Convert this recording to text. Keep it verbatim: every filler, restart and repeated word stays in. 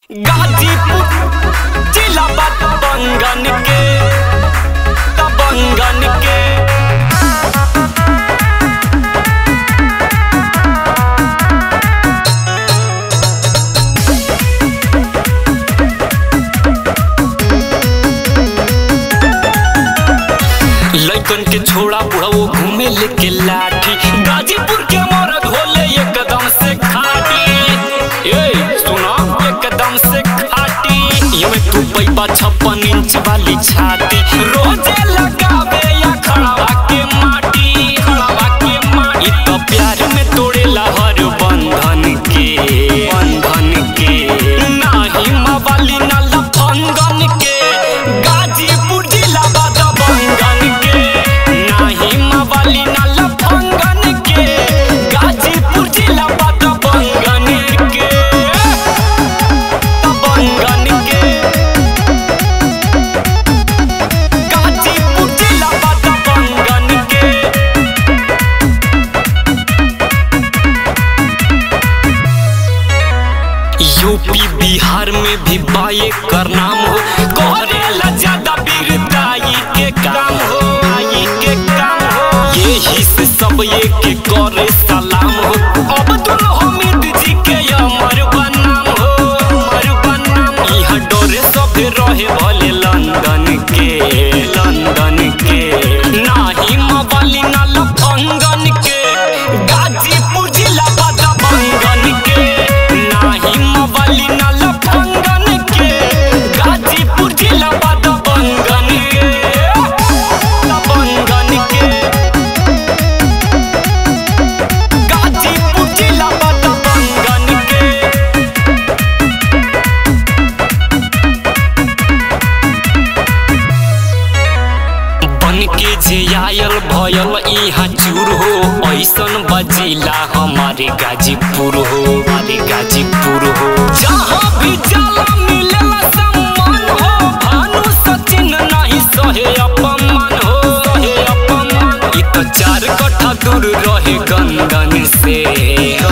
गाजीपुर जिला बंगन के बंगन के लइकन के छोड़ा बुढ़ा वो घूमे लेके लाठी। गाजीपुर के मरद होले एकदम से खाटी। ए सुना एकदम से खाटी। ये में तू पैबा छप्पन इंच वाली छाती। रोजे लगावे या खड़ावा के माटी खड़ावा के माटी। तो प्यार में तोड़ेला हर बंधन के बंधन के नाही मवाली ना लफंगन के। गाजीपुर जिला बादा बंगन के नाही मवाली ना लफंगन के। गाजीपुर जिला बादा बंगन के बंगन के। गाजीपुर जिला बादा बंगन के। यूपी बिहार में भी बाए कर नाम हो। करेला ज्यादा वीरताई के काम हो आई के काम हो। यही से सब ये के करे सलाम हो। अब तुम हमीद जी के अमर बनाम हो अमर बनाम। यहाँ डोरे सब रहे भले लंदन के लंदन के नाही मवाली ना लफंगन के। गाजीपुर जिला बादा बंगन के नाही मवाली ना लफंगन के। गाजीपुर जिला बादा बंगन के बंगन के। गाजीपुर जिला बादा बंगन के। बन के जे आयल भयल यहाँ चूर हो। ऐसन बजिला हमारे गाजीपुर हो हमारे गाजीपुर हो। जहाँ भी जाला मिलेला सम्मान हो। भानु सचिन नहीं सहे अपमान हो सहे अपमान। इ तो चार कट्ठा दूर रहे गंगन से।